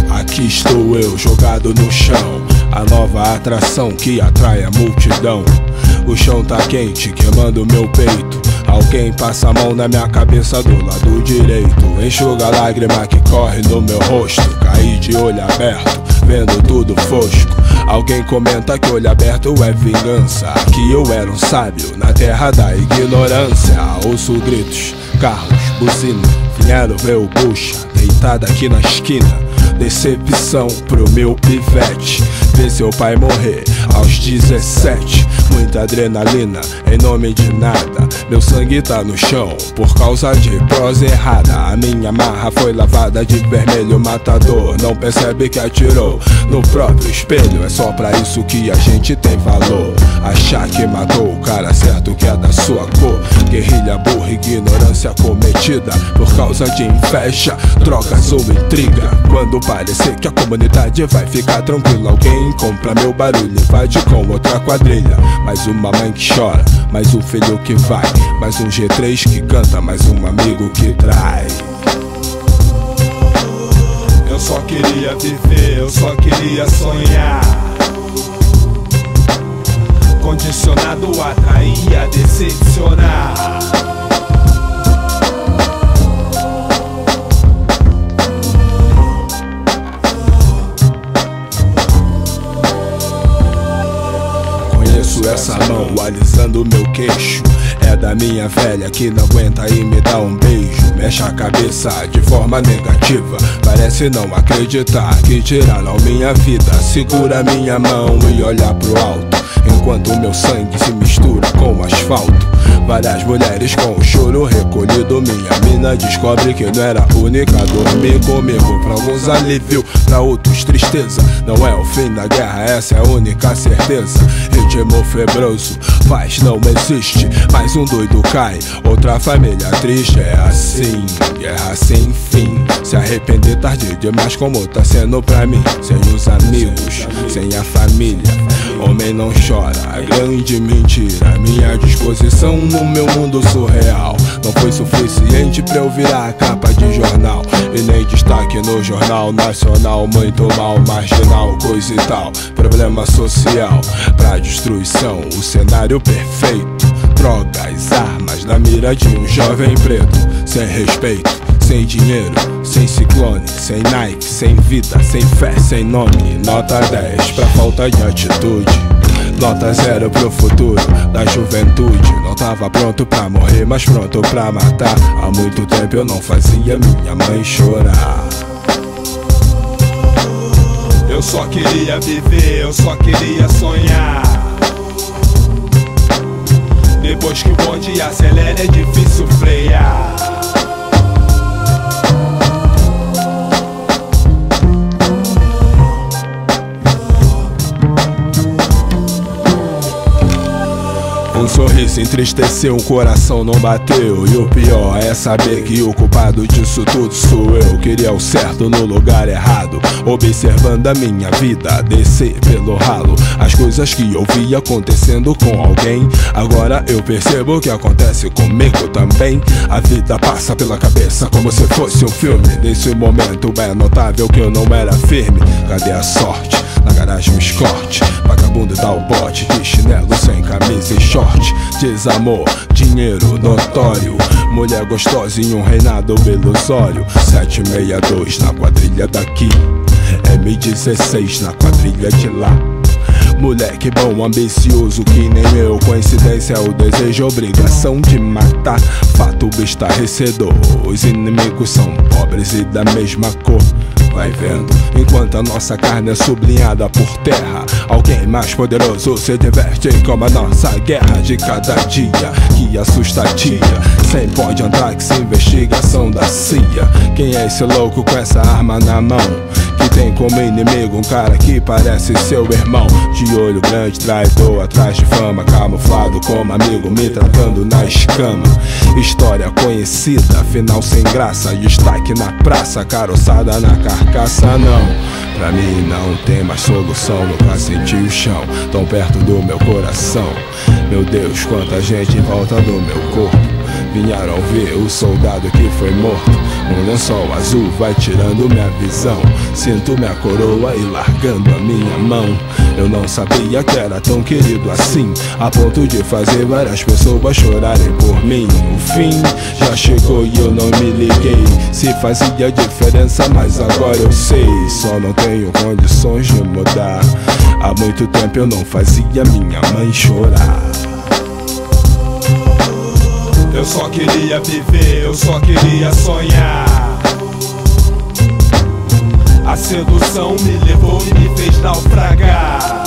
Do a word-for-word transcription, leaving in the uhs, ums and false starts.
Aqui estou eu, jogado no chão, a nova atração que atrai a multidão. O chão tá quente, queimando meu peito. Alguém passa a mão na minha cabeça do lado direito. Enxuga a lágrima que corre no meu rosto. Caí de olho aberto, vendo tudo fosco. Alguém comenta que olho aberto é vingança, que eu era um sábio na terra da ignorância. Ouço gritos, carros, buzina, vieram ver o bucha deitado aqui na esquina. Decepção pro meu pivete, ver seu pai morrer aos dezessete. Muita adrenalina em nome de nada. Meu sangue tá no chão por causa de prosa errada. A minha marra foi lavada de vermelho matador. Não percebe que atirou no próprio espelho. É só pra isso que a gente tem valor. Achar que matou o cara certo que é da sua cor. Guerrilha burra, ignorância cometida por causa de inveja, drogas ou intriga. Quando parecer que a comunidade vai ficar tranquila, alguém compra meu barulho e invade com outra quadrilha. Mais uma mãe que chora, mais um filho que vai, mais um G três que canta, mais um amigo que trai. Eu só queria viver, eu só queria sonhar. Condicionado a atrair, a decepcionar. Essa mão alisando meu queixo é da minha velha que não aguenta e me dá um beijo. Mexe a cabeça de forma negativa, parece não acreditar que tiraram minha vida. Segura minha mão e olha pro alto, enquanto meu sangue se mistura com o asfalto. Várias mulheres com o choro recolhido. Minha mina descobre que não era a única a dormir comigo. Pra alguns alívio, pra outros tristeza. Não é o fim da guerra, essa é a única certeza. Ritmo febroso, paz não existe. Mais um doido cai, outra família triste. É assim, guerra sem fim. Se arrepender tarde demais como tá sendo pra mim. Sem os amigos, sem a família. Homem não chora, a grande mentira. Minha disposição no meu mundo surreal não foi suficiente pra eu virar a capa de jornal. E nem destaque no jornal nacional. Muito mal, marginal, coisa e tal. Problema social pra destruição. O cenário perfeito. Drogas, armas na mira de um jovem preto. Sem respeito, sem dinheiro, sem ciclone, sem Nike, sem vida, sem fé, sem nome. Nota dez pra falta de atitude. Nota zero pro futuro da juventude. Não tava pronto pra morrer, mas pronto pra matar. Há muito tempo eu não fazia minha mãe chorar. Eu só queria viver, eu só queria sonhar. Depois que o bonde acelera é difícil frear. Um sorriso entristeceu, um coração não bateu. E o pior é saber que o culpado disso tudo sou eu. Queria o certo no lugar errado, observando a minha vida descer pelo ralo. As coisas que eu vi acontecendo com alguém, agora eu percebo que acontece comigo também. A vida passa pela cabeça como se fosse um filme. Nesse momento é notável que eu não era firme. Cadê a sorte? Na garagem um escorte, vagabundo dá o bote de chinelo sem camisa e short. Desamor, dinheiro notório, mulher gostosa em um reinado ilusório. Sete seis dois na quadrilha daqui, M dezesseis na quadrilha de lá. Moleque bom, ambicioso que nem eu. Coincidência é o desejo, obrigação de matar. Fato estarrecedor, os inimigos são pobres e da mesma cor. Vai vendo, enquanto a nossa carne é sublinhada por terra, alguém mais poderoso se diverte como a nossa guerra de cada dia, que assusta a tia. Sem pó de antrax, investigação da C I A. Quem é esse louco com essa arma na mão, que tem como inimigo um cara que parece seu irmão? De olho grande, traidor, atrás de fama, camuflado como amigo, me tratando na escama. História conhecida, final sem graça, destaque na praça, caroçada na carcaça. Não, pra mim não tem mais solução. Nunca senti o chão tão perto do meu coração. Meu Deus, quanta gente em volta do meu corpo. Vieram ver o soldado que foi morto. Um lençol azul vai tirando minha visão. Sinto minha coroa e largando a minha mão. Eu não sabia que era tão querido assim, a ponto de fazer várias pessoas chorarem por mim. O fim já chegou e eu não me liguei se fazia diferença, mas agora eu sei. Só não tenho condições de mudar. Há muito tempo eu não fazia minha mãe chorar. Eu só queria viver, eu só queria sonhar. A sedução me levou e me fez naufragar.